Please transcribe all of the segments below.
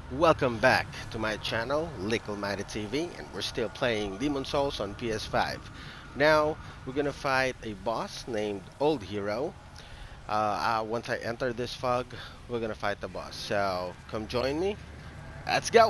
Welcome back to my channel, Lik Almighty TV, and we're still playing Demon Souls on PS5. Now, we're gonna fight a boss named Old Hero. Once I enter this fog, we're gonna fight the boss. So, come join me. Let's go!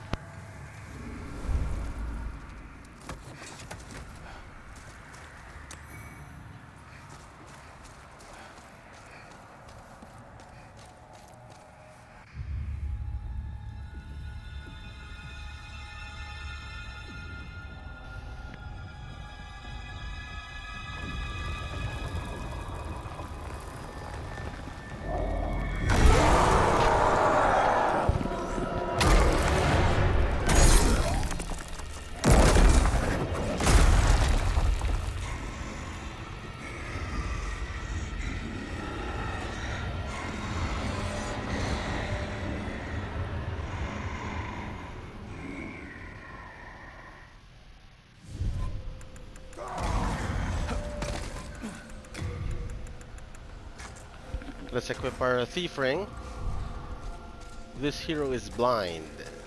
Let's equip our thief ring. This hero is blind.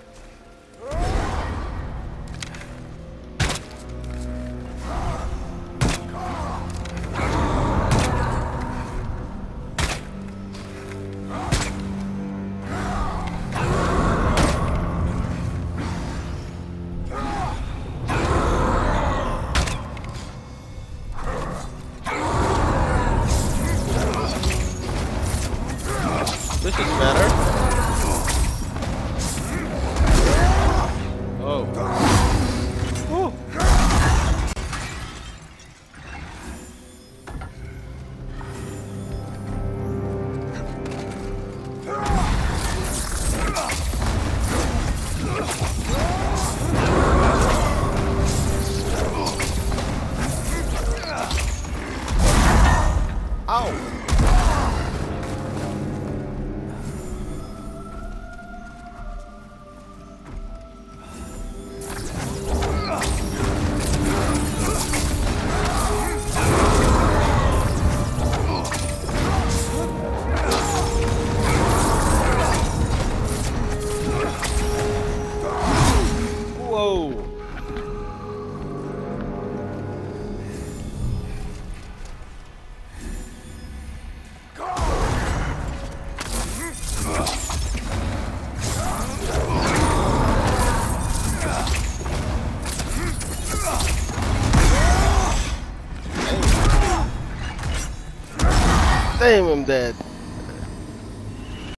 This is better. Oh. Woo. Ow. Whoa. Damn, I'm dead.